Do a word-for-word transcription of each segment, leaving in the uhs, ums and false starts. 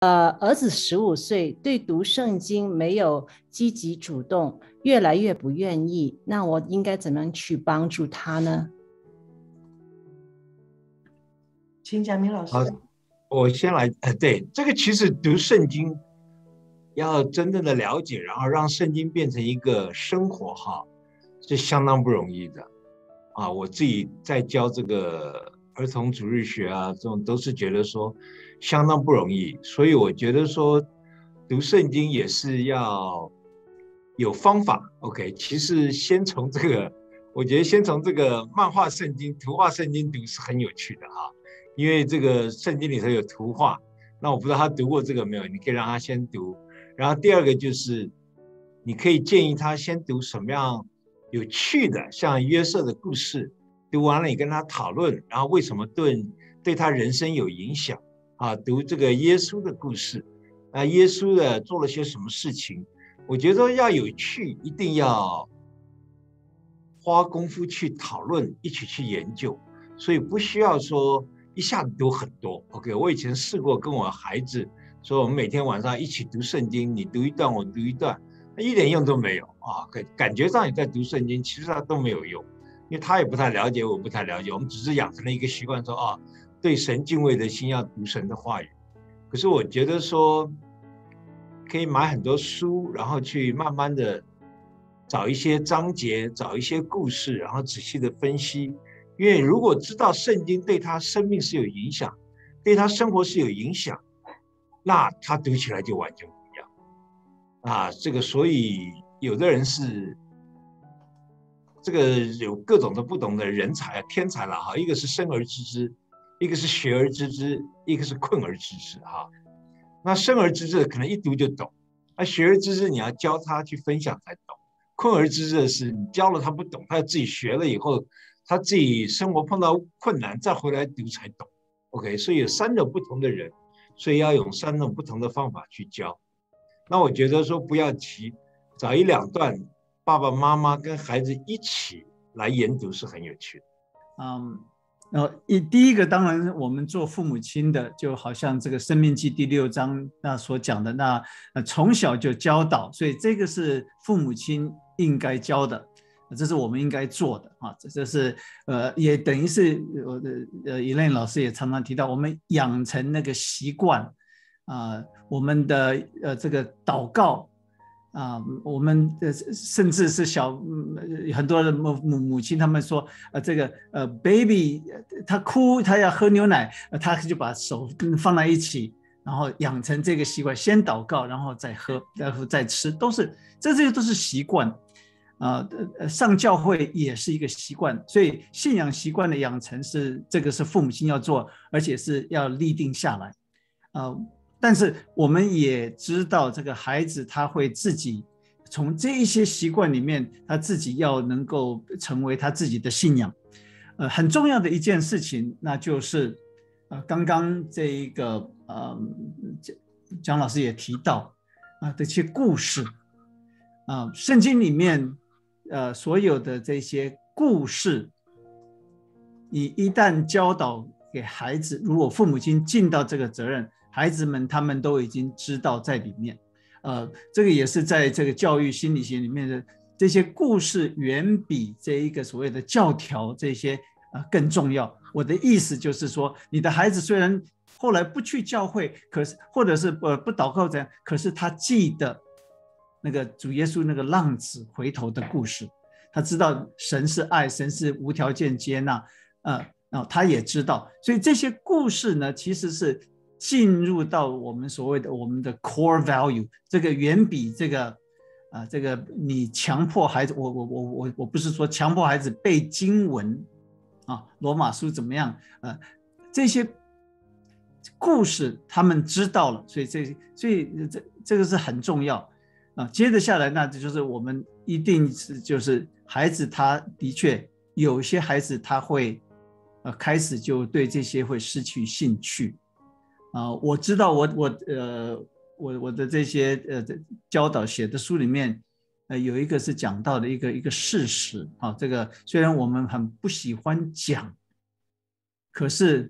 呃，儿子十五岁，对读圣经没有积极主动，越来越不愿意，那我应该怎么样去帮助他呢？ 请讲，明老师。 好，我先来，呃，对，这个其实读圣经要真正的了解，然后让圣经变成一个生活哈，是相当不容易的啊。我自己在教这个儿童主日学啊，这种都是觉得说相当不容易，所以我觉得说读圣经也是要有方法。OK，其实先从这个，我觉得先从这个漫画圣经、图画圣经读是很有趣的哈。因为这个圣经里头有图画，那我不知道他读过这个没有，你可以让他先读。然后第二个就是，你可以建议他先读什么样有趣的，像约瑟的故事，读完了你跟他讨论，然后为什么对对他人生有影响啊？读这个耶稣的故事，啊，耶稣的做了些什么事情？我觉得要有趣，一定要花功夫去讨论，一起去研究，所以不需要说一下子读很多。OK， 我以前试过跟我孩子说，我们每天晚上一起读圣经，你读一段，我读一段，一点用都没有啊！感感觉上你在读圣经，其实它都没有用，因为他也不太了解，我不太了解，我们只是养成了一个习惯说，啊，对神敬畏的心要读神的话语。可是我觉得说，可以买很多书，然后去慢慢的找一些章节，找一些故事，然后仔细的分析。因为如果知道圣经对他生命是有影响，对他生活是有影响，那他读起来就完全不一样啊。这个所以有的人是这个有各种的不同的人才天才了哈，一个是生而知之，一个是学而知之，一个是困而知之哈。那生而知之的可能一读就懂，那学而知之你要教他去分享才懂，困而知之的是你教了他不懂，他自己学了以后，他自己生活碰到困难再回来读才懂。OK， 所以有三种不同的人，所以要用三种不同的方法去教。那我觉得说不要急，找一两段爸爸妈妈跟孩子一起来研读是很有趣的。 嗯，然后一第一个当然我们做父母亲的，就好像这个《申命记》第六章那所讲的，那呃从小就教导，所以这个是父母亲应该教的。这是我们应该做的啊，这就是呃，也等于是我的呃，Elaine 老师也常常提到，我们养成那个习惯啊、呃，我们的呃这个祷告啊、呃，我们呃甚至是小、嗯、很多的母母亲他们说呃这个呃 baby 他哭他要喝牛奶，他就把手放在一起，然后养成这个习惯，先祷告然后再喝，然后再吃，都是这些都是习惯。呃，上教会也是一个习惯，所以信仰习惯的养成是这个是父母亲要做，而且是要立定下来。呃，但是我们也知道，这个孩子他会自己从这一些习惯里面，他自己要能够成为他自己的信仰。呃，很重要的一件事情，那就是呃，刚刚这一个呃，姜老师也提到啊、呃，这些故事啊、呃，圣经里面。呃，所有的这些故事，你一旦教导给孩子，如果父母亲尽到这个责任，孩子们他们都已经知道在里面。呃，这个也是在这个教育心理学里面的这些故事，远比这一个所谓的教条这些啊、呃、更重要。我的意思就是说，你的孩子虽然后来不去教会，可是或者是呃不祷告怎样，可是他记得。那个主耶稣那个浪子回头的故事，他知道神是爱，神是无条件接纳，呃，然后他也知道，所以这些故事呢，其实是进入到我们所谓的我们的 core value， 这个远比这个啊、呃，这个你强迫孩子，我我我我我不是说强迫孩子背经文啊，罗马书怎么样，呃，这些故事他们知道了，所以这所以这这个是很重要。啊，接着下来，那就是我们一定是就是孩子，他的确有些孩子他会，呃，开始就对这些会失去兴趣，啊、呃，我知道我我呃我我的这些呃教导写的书里面，呃有一个是讲到的一个一个事实啊，这个虽然我们很不喜欢讲，可是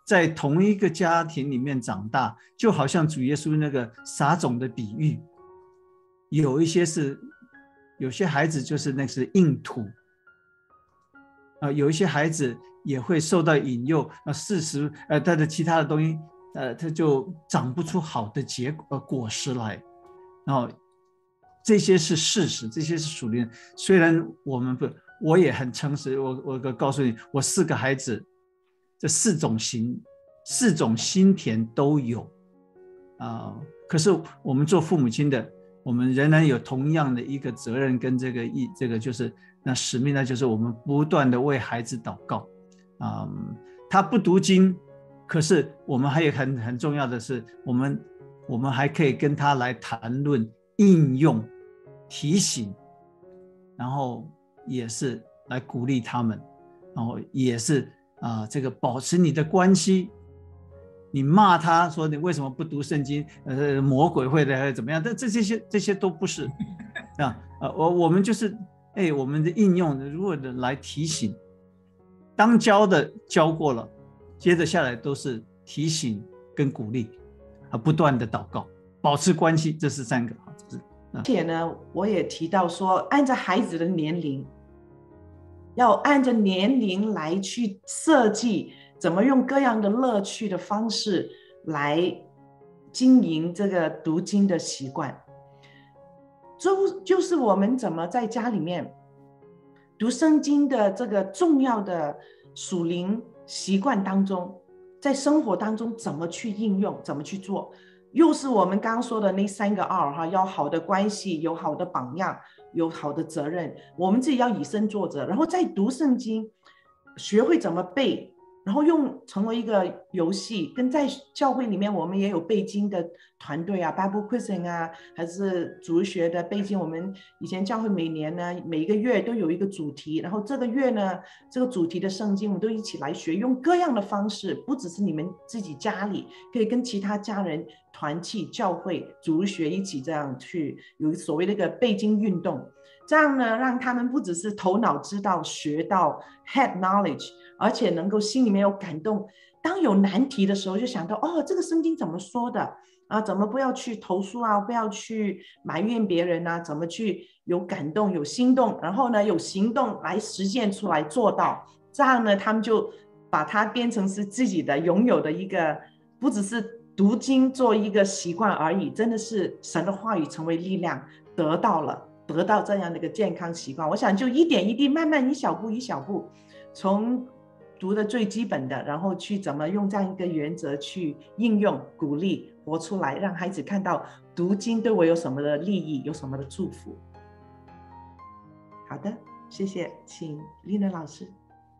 在同一个家庭里面长大，就好像主耶稣那个撒种的比喻，有一些是有些孩子就是那是硬土、呃、有一些孩子也会受到引诱，呃，事实呃他的其他的东西呃他就长不出好的结果、呃、果实来，然后这些是事实，这些是属灵。虽然我们不，我也很诚实，我我告诉你，我四个孩子，这四种型、四种心田都有啊、呃。可是我们做父母亲的，我们仍然有同样的一个责任跟这个意，这个就是那使命呢，就是我们不断的为孩子祷告啊、呃。他不读经，可是我们还有很很重要的是，我们我们还可以跟他来谈论应用。提醒，然后也是来鼓励他们，然后也是啊、呃，这个保持你的关系。你骂他说你为什么不读圣经？呃，魔鬼会的怎么样？但这这些这些都不是啊，呃，我我们就是哎，我们的应用如果来提醒，当教的教过了，接着下来都是提醒跟鼓励，啊，不断的祷告，保持关系，这是三个啊，这是。 而且呢，我也提到说，按照孩子的年龄，要按照年龄来去设计，怎么用各样的乐趣的方式来经营这个读经的习惯。就就是我们怎么在家里面读圣经的这个重要的属灵习惯当中，在生活当中怎么去应用，怎么去做。又是我们刚刚说的那三个 R 哈，要好的关系，有好的榜样，有好的责任，我们自己要以身作则，然后再读圣经，学会怎么背，然后用成为一个游戏。跟在教会里面我们也有背经的团队啊 Bible Quizzing 啊，还是主日学的背经。我们以前教会每年呢，每一个月都有一个主题，然后这个月呢，这个主题的圣经我们都一起来学，用各样的方式，不只是你们自己家里，可以跟其他家人团契教会主日学一起这样去有所谓的一个背经运动。这样呢，让他们不只是头脑知道学到 head knowledge， 而且能够心里面有感动。当有难题的时候，就想到哦，这个圣经怎么说的啊？怎么不要去投诉啊？不要去埋怨别人啊？怎么去有感动、有心动，然后呢，有行动来实现出来做到。这样呢，他们就把它变成是自己的拥有的一个，不只是读经做一个习惯而已，真的是神的话语成为力量，得到了。得到这样的一个健康习惯。我想就一点一滴，慢慢一小步一小步，从读的最基本的，然后去怎么用这样一个原则去应用、鼓励、活出来，让孩子看到读经对我有什么的利益，有什么的祝福。好的，谢谢，请丽娜老师。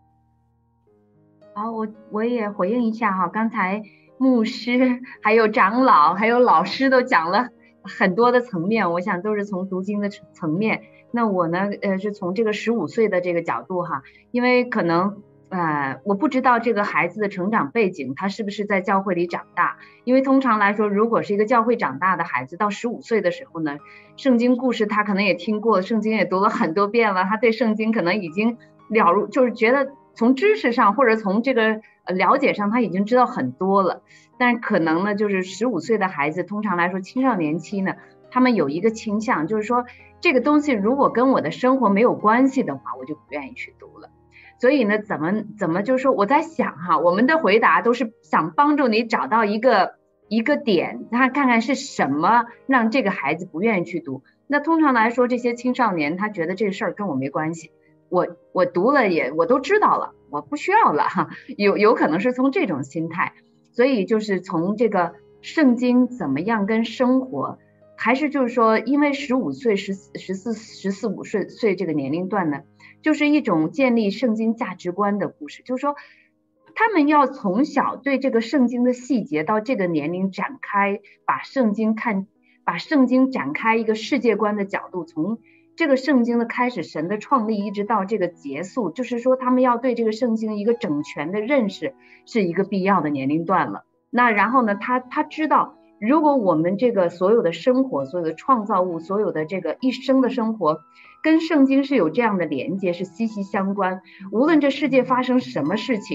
好，我我也回应一下哈，刚才牧师还有长老还有老师都讲了很多的层面，我想都是从读经的层面。那我呢，呃，是从这个十五岁的这个角度哈，因为可能，呃，我不知道这个孩子的成长背景，他是不是在教会里长大。因为通常来说，如果是一个教会长大的孩子，到十五岁的时候呢，圣经故事他可能也听过，圣经也读了很多遍了，他对圣经可能已经了如，就是觉得从知识上或者从这个了解上，他已经知道很多了。但是可能呢，就是十五岁的孩子，通常来说青少年期呢，他们有一个倾向，就是说这个东西如果跟我的生活没有关系的话，我就不愿意去读了。所以呢，怎么怎么就是说我在想哈，我们的回答都是想帮助你找到一个一个点，他看看是什么让这个孩子不愿意去读。那通常来说，这些青少年他觉得这个事儿跟我没关系，我我读了也我都知道了，我不需要了哈，有有可能是从这种心态。所以就是从这个圣经怎么样跟生活，还是就是说，因为十五岁、十十四、十四五岁岁这个年龄段呢，就是一种建立圣经价值观的故事。就是说，他们要从小对这个圣经的细节到这个年龄展开，把圣经看，把圣经展开一个世界观的角度，从这个圣经的开始，神的创立一直到这个结束，就是说他们要对这个圣经一个整全的认识是一个必要的年龄段了。那然后呢，他他知道，如果我们这个所有的生活，所有的创造物，所有的这个一生的生活跟圣经是有这样的连接，是息息相关，无论这世界发生什么事情，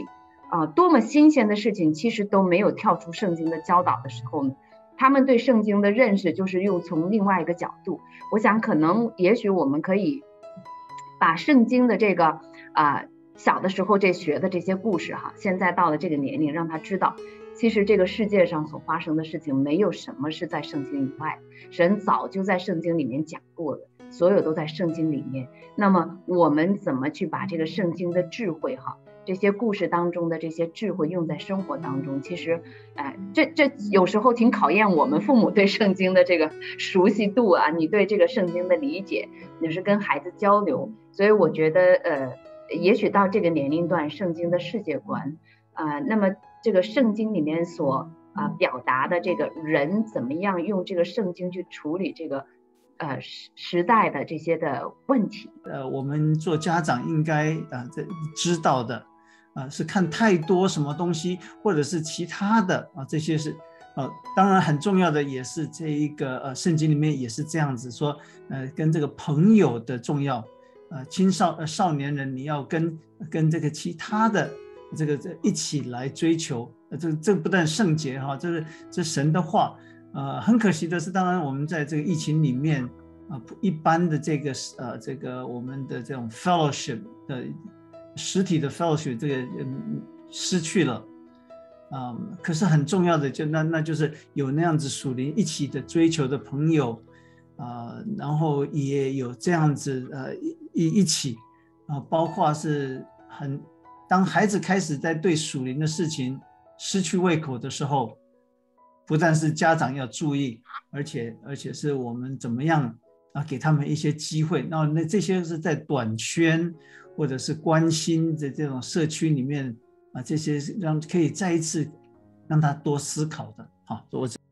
啊、呃，多么新鲜的事情，其实都没有跳出圣经的教导的时候呢，他们对圣经的认识就是又从另外一个角度。我想可能也许我们可以把圣经的这个啊、呃、小的时候这学的这些故事哈，现在到了这个年龄，让他知道其实这个世界上所发生的事情没有什么是在圣经以外，神早就在圣经里面讲过了，所有都在圣经里面。那么我们怎么去把这个圣经的智慧哈，这些故事当中的这些智慧用在生活当中，其实哎，这这有时候挺考验我们父母对圣经的这个熟悉度啊，你对这个圣经的理解，你是跟孩子交流。所以我觉得呃也许到这个年龄段，圣经的世界观啊、呃，那么这个圣经里面所啊、呃、表达的这个人怎么样用这个圣经去处理这个呃时时代的这些的问题， 呃，我们做家长应该啊、呃、知道的啊、呃、是看太多什么东西，或者是其他的啊、呃、这些是呃当然很重要的，也是这一个呃圣经里面也是这样子说，呃跟这个朋友的重要。呃，青少呃少年人，你要跟跟这个其他的这个这一起来追求，呃，这这不但圣洁哈，这是这神的话。呃，很可惜的是，当然我们在这个疫情里面啊、呃，一般的这个呃这个我们的这种 fellowship 的实体的 fellowship 这个、嗯、失去了。啊、嗯，可是很重要的就那那就是有那样子属灵一起的追求的朋友。呃，然后也有这样子呃一一起啊、呃，包括是很当孩子开始在对属灵的事情失去胃口的时候，不但是家长要注意，而且而且是我们怎么样啊给他们一些机会。那那这些是在短圈或者是关心的这种社区里面啊，这些让可以再一次让他多思考的。好，我。